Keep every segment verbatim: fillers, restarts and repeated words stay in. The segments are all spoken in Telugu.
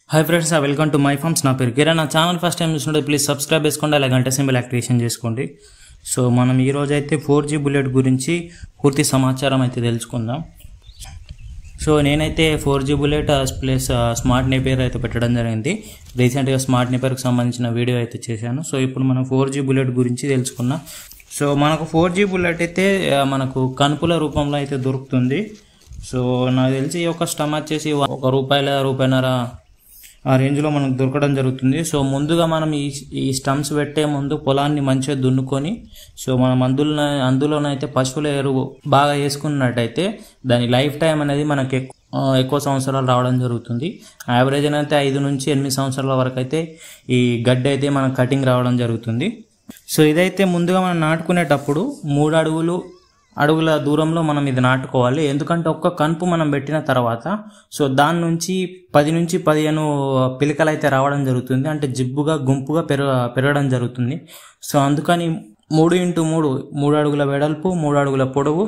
Hi friends, welcome to my farms. నా పేరు కిరణ్. నా ఛానల్ ఫస్ట్ టైం చూస్తుంటే ప్లీజ్ సబ్స్క్రైబ్ చేసుకోండి, అలాగే గంట సింబల్ యాక్టివేషన్ చేసుకోండి. సో మనం ఈరోజు అయితే ఫోర్ జీ బుల్లెట్ గురించి పూర్తి సమాచారం అయితే తెలుసుకుందాం. సో నేనైతే four G bullet plus smart napier అయితే పెట్టడం జరిగింది. రీసెంట్గా స్మార్ట్ నేపియర్కి సంబంధించిన వీడియో అయితే చేశాను. సో ఇప్పుడు మనం ఫోర్ జీ బుల్లెట్ గురించి తెలుసుకున్నాం. సో మనకు ఫోర్ జీ బుల్లెట్ అయితే మనకు కనుపుల రూపంలో అయితే దొరుకుతుంది. సో నాకు తెలిసి ఒక స్టమ్ వచ్చేసి ఒక రూపాయల రూపాయన్నర ఆ రేంజ్లో మనకు దొరకడం జరుగుతుంది. సో ముందుగా మనం ఈ ఈ స్టమ్స్ పెట్టే ముందు పొలాన్ని మంచిగా దున్నుకొని, సో మనం అందులో అందులోనైతే పశువుల ఎరువు బాగా వేసుకున్నట్టయితే దాని లైఫ్ టైం అనేది మనకి ఎక్కువ సంవత్సరాలు రావడం జరుగుతుంది. యావరేజ్ అయితే ఐదు నుంచి ఎనిమిది సంవత్సరాల వరకు అయితే ఈ గడ్డి అయితే మన కటింగ్ రావడం జరుగుతుంది. సో ఇదైతే ముందుగా మనం నాటుకునేటప్పుడు మూడు అడుగులు అడుగుల దూరంలో మనం ఇది నాటుకోవాలి. ఎందుకంటే ఒక్క కనుపు మనం పెట్టిన తర్వాత సో దాని నుంచి పది నుంచి పదిహేను పిలకలు అయితే రావడం జరుగుతుంది. అంటే జిబ్బుగా గుంపుగా పెరగ పెరగడం జరుగుతుంది. సో అందుకని మూడు ఇంటూ మూడు మూడు అడుగుల వెడల్పు మూడు అడుగుల పొడవు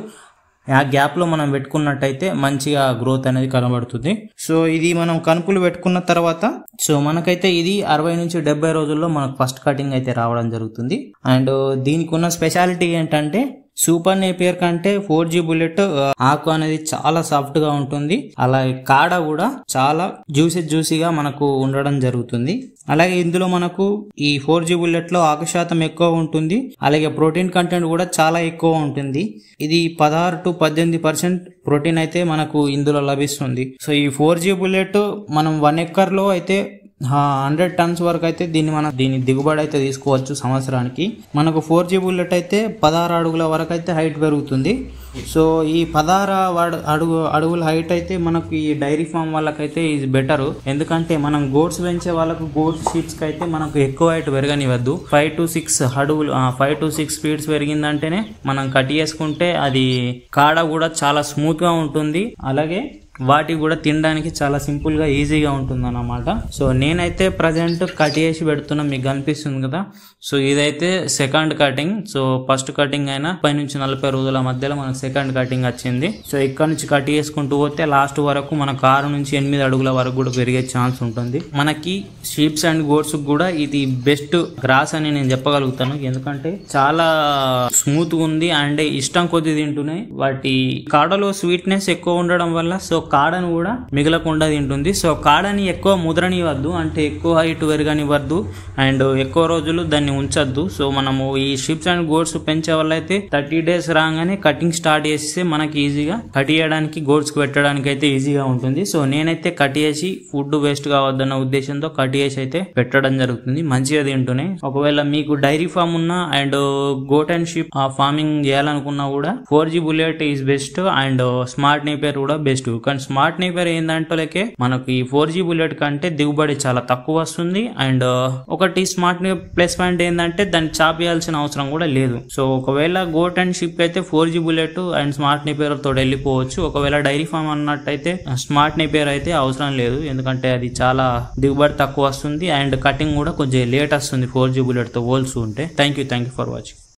ఆ గ్యాప్లో మనం పెట్టుకున్నట్టయితే మంచిగా గ్రోత్ అనేది కనబడుతుంది. సో ఇది మనం కనుపులు పెట్టుకున్న తర్వాత సో మనకైతే ఇది అరవై నుంచి డెబ్బై రోజుల్లో మనకు ఫస్ట్ కటింగ్ అయితే రావడం జరుగుతుంది. అండ్ దీనికి ఉన్న స్పెషాలిటీ ఏంటంటే సూపర్ నేపియర్ కంటే ఫోర్ జీ బుల్లెట్ ఆకు అనేది చాలా సాఫ్ట్ గా ఉంటుంది. అలాగే కాడ కూడా చాలా జ్యూసీ జ్యూసీగా మనకు ఉండడం జరుగుతుంది. అలాగే ఇందులో మనకు ఈ ఫోర్ జీ బుల్లెట్ లో ఆకు శాతం ఎక్కువ ఉంటుంది. అలాగే ప్రోటీన్ కంటెంట్ కూడా చాలా ఎక్కువ ఉంటుంది. ఇది పదహారు టు పద్దెనిమిది పర్సెంట్ ప్రోటీన్ అయితే మనకు ఇందులో లభిస్తుంది. సో ఈ ఫోర్ జీ బుల్లెట్ మనం వన్ ఎకర్ లో అయితే హండ్రెడ్ టన్స్ వరకు అయితే దీన్ని మనం దీని దిగుబడి అయితే తీసుకోవచ్చు సంవత్సరానికి. మనకు ఫోర్ జీ బుల్లెట్ అయితే పదహారు అడుగుల వరకు అయితే హైట్ పెరుగుతుంది. సో ఈ పదహారు అడుగు అడుగుల హైట్ అయితే మనకు ఈ డైరీ ఫామ్ వాళ్ళకైతే ఇది బెటర్. ఎందుకంటే మనం గోడ్స్ పెంచే వాళ్ళకు గోడ్స్ షీప్స్ కి అయితే మనకు ఎక్కువ హైట్ పెరగనివద్దు. ఫైవ్ టు సిక్స్ అడుగులు ఫైవ్ టు సిక్స్ ఫీట్స్ పెరిగిందంటేనే మనం కట్ చేసుకుంటే అది కాడ కూడా చాలా స్మూత్ గా ఉంటుంది. అలాగే వాటికి కూడా తినడానికి చాలా సింపుల్ గా ఈజీగా ఉంటుంది అన్నమాట. సో నేనైతే ప్రజెంట్ కట్ చేసి పెడుతున్నా, మీకు కనిపిస్తుంది కదా. సో ఇదైతే second cutting. So first cutting అయినా పై నుంచి నలభై రోజుల మధ్యలో మనకు సెకండ్ కటింగ్ వచ్చింది. సో ఇక్కడ నుంచి కట్ చేసుకుంటూ పోతే లాస్ట్ వరకు మనకు ఆరు నుంచి ఎనిమిది అడుగుల వరకు కూడా పెరిగే ఛాన్స్ ఉంటుంది. మనకి షీప్స్ అండ్ గోడ్స్ కూడా ఇది బెస్ట్ గ్రాస్ అని నేను చెప్పగలుగుతాను. ఎందుకంటే చాలా స్మూత్ ఉంది అండ్ ఇష్టం కొద్ది తింటున్నాయి. వాటి కాడలో స్వీట్నెస్ ఎక్కువ ఉండడం వల్ల సో కాడను కూడా మిగలకుండా తింటుంది. సో కాడని ఎక్కువ ముద్రనివ్వద్దు, అంటే ఎక్కువ హైట్ పెరగనివ్వద్దు అండ్ ఎక్కువ రోజులు దాన్ని ఉంచద్దు. సో మనము ఈ షీప్స్ అండ్ గోడ్స్ పెంచే వల్ల అయితే థర్టీ డేస్ రాగానే కటింగ్ స్టార్ట్ చేస్తే మనకి ఈజీగా కట్ చేయడానికి గోడ్స్ కి పెట్టడానికి అయితే ఈజీగా ఉంటుంది. సో నేనైతే కట్ చేసి ఫుడ్ వేస్ట్ కావద్దన్న ఉద్దేశంతో కట్ చేసి అయితే పెట్టడం జరుగుతుంది. మంచిగా తింటున్నాయి. ఒకవేళ మీకు డైరీ ఫామ్ ఉన్నా and goat and sheep farming చేయాలనుకున్నా కూడా four G bullet is best and smart napier కూడా బెస్ట్. కానీ స్మార్ట్ నేపియర్ ఏందంటే మనకి ఈ ఫోర్ జీ బుల్లెట్ కంటే దిగుబడి చాలా తక్కువ వస్తుంది. అండ్ ఒకటి స్మార్ట్ ప్లస్ పాయింట్ ఏంటంటే దాన్ని చాప్ చేయాల్సిన అవసరం కూడా లేదు. సో ఒకవేళ గోట్ అండ్ షిప్ అయితే four G bullet and smart napier తోటి వెళ్ళిపోవచ్చు. ఒకవేళ డైరీ ఫామ్ అన్నట్టయితే స్మార్ట్ నేపియర్ అయితే అవసరం లేదు, ఎందుకంటే అది చాలా దిగుబడి తక్కువ వస్తుంది అండ్ కటింగ్ కూడా కొంచెం లేట్ వస్తుంది ఫోర్ జీ బుల్లెట్ తో పోల్చుకుంటే. Thank you thank you for watching.